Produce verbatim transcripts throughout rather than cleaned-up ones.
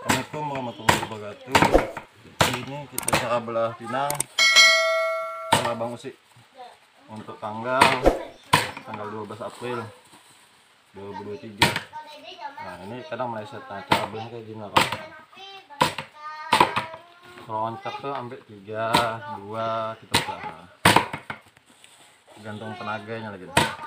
Assalamualaikum warahmatullahi wabarakatuh. Ini kita cara belah pinang sama Bang Usi untuk tanggal tanggal dua belas April dua ribu dua puluh tiga. Nah ini kadang meleset. Nah cara belahnya kayak gini lah. Kalau loncat tuh ambil tiga dua kita belah. Nah, gantung tenaganya lagi.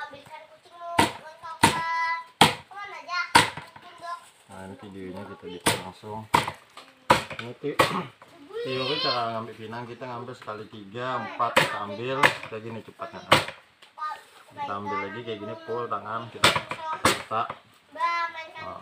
Nah ini videonya kita bikin langsung. Ini teori cara ngambil pinang, kita ngambil sekali tiga empat, kita ambil kayak gini cepatnya. Kita ambil lagi kayak gini, pull tangan kita letak. Nah.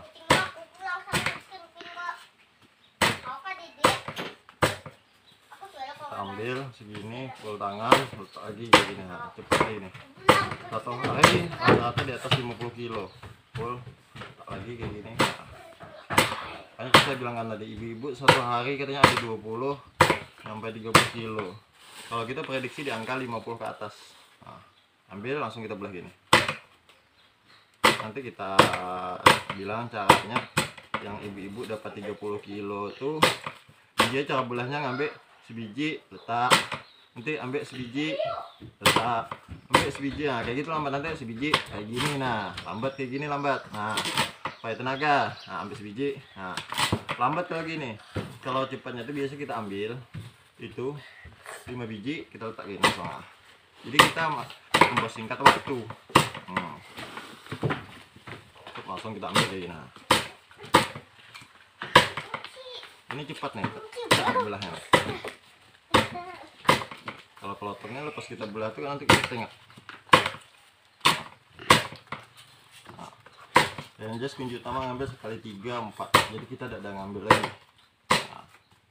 Kita ambil segini, pull tangan, letak lagi kayak gini. Nah, cepat ini. Satu hari rata-rata di atas lima puluh kilo. Pull letak lagi kayak gini. Nah, saya bilang kan tadi ibu-ibu satu hari katanya ada dua puluh sampai tiga puluh kilo. Kalau kita prediksi di angka lima puluh ke atas. Nah, ambil langsung kita belah gini. Nanti kita bilang caranya yang ibu-ibu dapat tiga puluh kilo tuh dia cara belahnya ngambil sebiji letak. Nanti ambil sebiji letak. Ambil sebiji nah kayak gitu lambat, nanti sebiji kayak gini. Nah, lambat kayak gini lambat. Nah, pakai tenaga. Nah, ambil sebiji. Nah, lambat kayak gini. Kalau cepatnya itu biasa kita ambil itu lima biji, kita letak gini soalnya. Jadi kita mempersingkat waktu. Hmm. Langsung kita ambil kayak gini. Nah. Ini cepat nih, cepat belahnya. Kalau pelotongnya lepas kita belah tuh nanti kita tengok. Dan just kunci utama ngambil sekali tiga empat, jadi kita tidak ada ngambil lagi. Nah,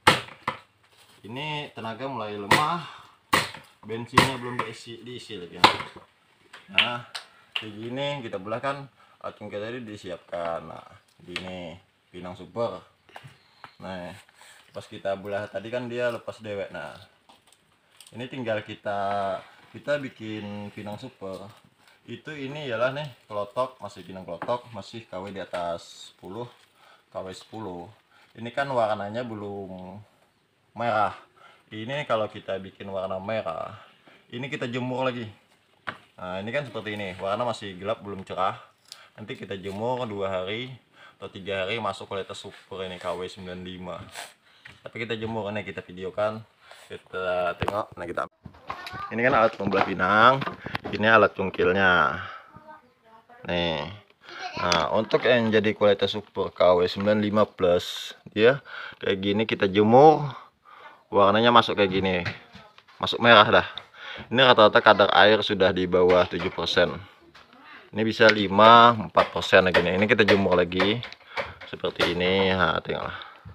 ini tenaga mulai lemah, bensinnya belum diisi diisi lagi. Nah kayak gini kita belah kan, acung kita tadi disiapkan. Nah gini pinang super. Nah pas kita belah tadi kan dia lepas dewek. Nah ini tinggal kita kita bikin pinang super. Itu ini ialah nih kelotok, masih pinang kelotok, masih K W di atas sepuluh, K W sepuluh. Ini kan warnanya belum merah. Ini kalau kita bikin warna merah, ini kita jemur lagi. Nah ini kan seperti ini, warna masih gelap belum cerah. Nanti kita jemur dua hari atau tiga hari masuk kualitas super ini K W sembilan puluh lima. Tapi kita jemur ini, kita videokan, kita tengok. Nah kita ini kan alat pembelah pinang, ini alat cungkilnya nih. Nah untuk yang jadi kualitas super K W sembilan puluh lima plus dia kayak gini, kita jemur warnanya masuk kayak gini, masuk merah dah. Ini rata-rata kadar air sudah di bawah tujuh persen, ini bisa lima empat persen lagi nih. Ini kita jemur lagi seperti ini. Nah tengoklah,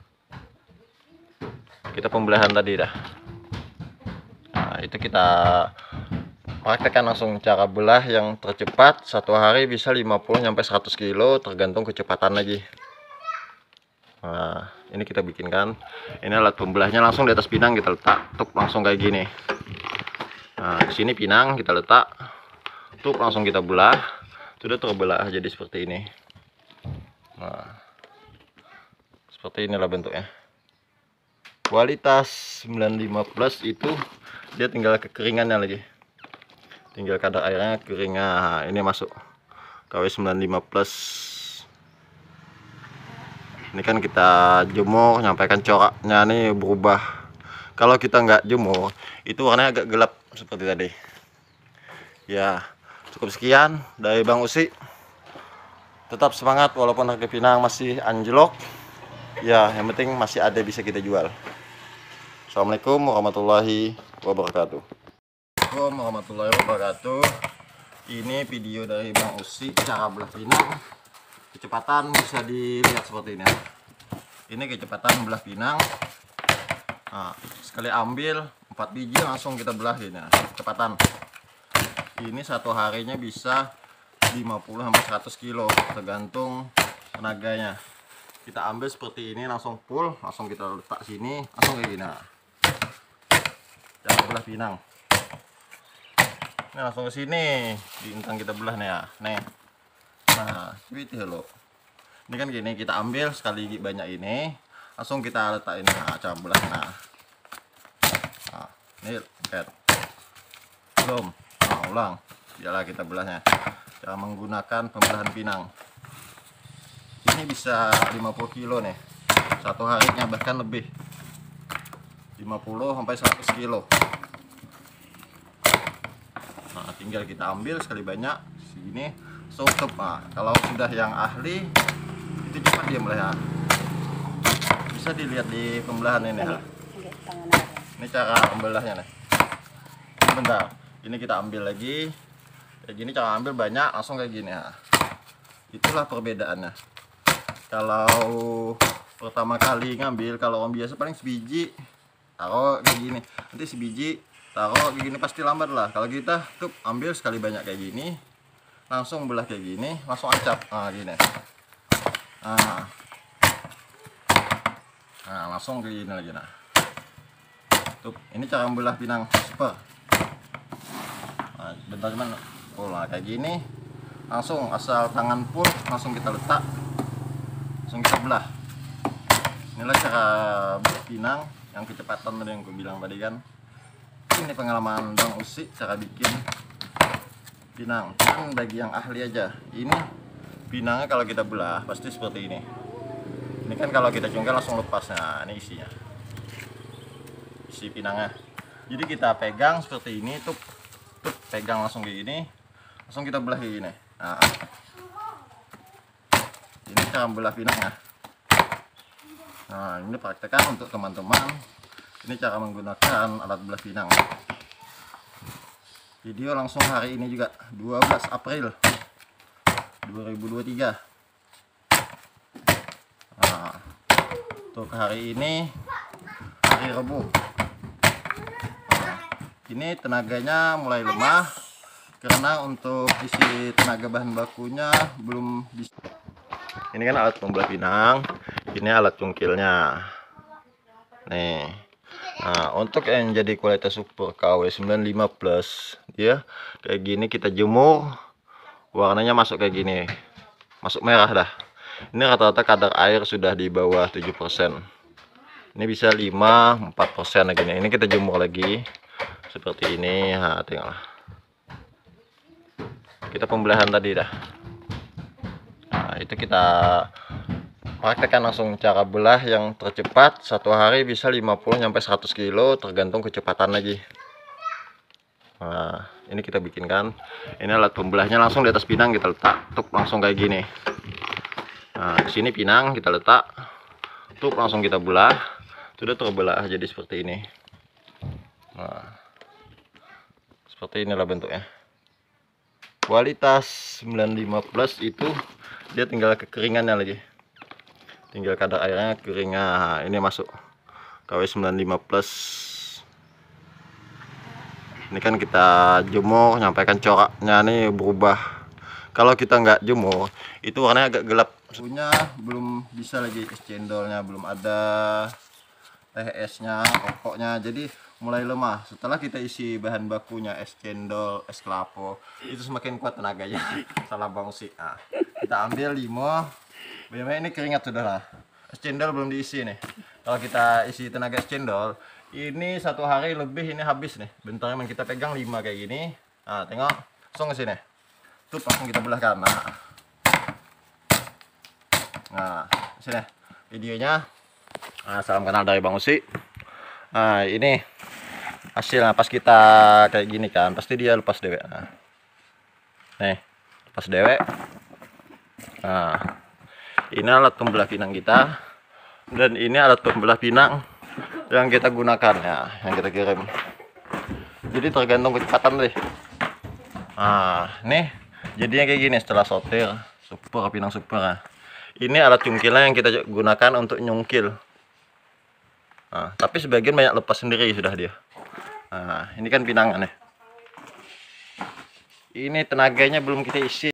kita pembelahan tadi dah. Nah, itu kita praktekkan langsung cara belah yang tercepat. Satu hari bisa lima puluh sampai seratus kilo tergantung kecepatan lagi. Nah, ini kita bikinkan. Ini alat pembelahnya langsung di atas pinang kita letak. Tuk langsung kayak gini. Nah, di sini pinang kita letak. Tuk langsung kita belah. Sudah terbelah jadi seperti ini. Nah, seperti inilah bentuknya. Kualitas sembilan puluh lima plus itu dia tinggal kekeringannya lagi, tinggal kadar airnya kering. Nah, ini masuk K W sembilan puluh lima plus. Ini kan kita jemur, nyampaikan coraknya nih berubah. Kalau kita nggak jemur itu warnanya agak gelap seperti tadi ya. Cukup sekian dari Bang Usi. Tetap semangat walaupun harga pinang masih anjlok ya, yang penting masih ada bisa kita jual. Assalamualaikum warahmatullahi wabarakatuh. Assalamualaikum warahmatullahi wabarakatuh. Ini video dari Bang Usi cara belah pinang. Kecepatan bisa dilihat seperti ini. Ini kecepatan belah pinang. Nah, sekali ambil empat biji langsung kita belah ini. Kecepatan. Ini satu harinya bisa lima puluh sampai seratus kilo tergantung tenaganya. Kita ambil seperti ini langsung full, langsung kita letak sini, langsung kayak gini. Nah, cara belah pinang. Ini langsung ke sini, diintang kita belah nih ya. Nih. Nah, seperti loh. Ini kan gini, kita ambil sekali banyak ini, langsung kita letak ini. Nah, cara belah. Nah, nah ini lengket belum. Nah, ulang biarlah kita belahnya. Cara menggunakan pembelahan pinang ini bisa lima puluh kilo nih satu harinya, bahkan lebih, lima puluh sampai seratus kilo. Nah, tinggal kita ambil sekali banyak segini, tutup. Nah, kalau sudah yang ahli itu cepat dia belahnya. Bisa dilihat di pembelahan ini. Nah. Ini cara membelahnya nih. Bentar, ini kita ambil lagi kayak gini, cara ambil banyak langsung kayak gini. Nah, itulah perbedaannya. Kalau pertama kali ngambil, kalau orang biasa paling sebiji taruh kayak gini, nanti sebiji taruh kayak gini pasti lambat lah. Kalau kita tuh ambil sekali banyak kayak gini, langsung belah kayak gini, langsung acap. Nah, gini. Nah, nah langsung kayak gini lagi. Nah, tuh ini cara membelah pinang super. Nah, bentar cuman, oh lah kayak gini, langsung asal tangan pun langsung kita letak, langsung kita belah. Inilah cara belah pinang yang kecepatan tadi yang gue bilang tadi kan. Ini pengalaman Bang Usi cara bikin pinang. Cuman bagi yang ahli aja, ini pinangnya kalau kita belah pasti seperti ini. Ini kan kalau kita cungkel langsung lepas. Nah, ini isinya, isi pinangnya. Jadi kita pegang seperti ini, tuh, tuh pegang langsung kayak gini, langsung kita belah kayak gini. Nah, ini cara belah pinangnya. Nah, ini praktekkan untuk teman-teman. Ini cara menggunakan alat belah pinang. Video langsung hari ini juga, dua belas April dua ribu dua puluh tiga. Nah, untuk hari ini hari Rabu. Nah, ini tenaganya mulai lemah karena untuk isi tenaga bahan bakunya belum bisa. Ini kan alat membelah pinang, ini alat cungkilnya nih. Nah, untuk yang jadi kualitas super K W sembilan puluh lima plus, dia kayak gini kita jemur, warnanya masuk kayak gini, masuk merah dah. Ini rata-rata kadar air sudah di bawah tujuh persen. Ini bisa lima, empat persen lagi nih. Ini kita jemur lagi seperti ini. Nah, tinggal kita pembelahan tadi dah. Nah, itu kita praktekkan langsung cara belah yang tercepat. Satu hari bisa lima puluh sampai seratus kilo tergantung kecepatan lagi. Nah, ini kita bikinkan. Ini alat pembelahnya langsung di atas pinang kita letak. Tuh langsung kayak gini. Nah, di sini pinang kita letak. Tuh langsung kita belah. Sudah terbelah jadi seperti ini. Nah, seperti inilah bentuknya. Kualitas sembilan puluh lima plus itu dia tinggal kekeringannya lagi. Tinggal kadar airnya kering. Nah, ini masuk K W sembilan puluh lima plus. Ini kan kita jemur, nyampaikan coraknya nih berubah. Kalau kita nggak jemur itu warnanya agak gelap. Punya belum bisa lagi, es cendolnya belum ada, teh esnya, rokoknya, jadi mulai lemah. Setelah kita isi bahan bakunya es cendol, es kelapa, itu semakin kuat tenaganya. Salah Bang Usi. Nah, kita ambil lima. Bagaimana ini keringat sudah lah. Es cendol belum diisi nih. Kalau kita isi tenaga es cendol, ini satu hari lebih ini habis nih. Bentar memang kita pegang lima kayak gini. Nah, tengok, langsung ke sini. Tuh langsung kita belah kan. Nah, nah sini videonya. Nah, salam kenal dari Bang Usi. Nah, ini hasilnya pas kita kayak gini kan, pasti dia lepas dewek. Nah, nih, lepas dewek. Nah, ini alat pembelah pinang kita, dan ini alat pembelah pinang yang kita gunakan ya, yang kita kirim. Jadi tergantung kecepatan deh. Nah, nih jadinya kayak gini setelah sortir. Super pinang super. Nah, ini alat cungkilnya yang kita gunakan untuk nyungkil. Nah, tapi sebagian banyak lepas sendiri sudah dia. Nah, ini kan pinangan nih. Ini tenaganya belum kita isi.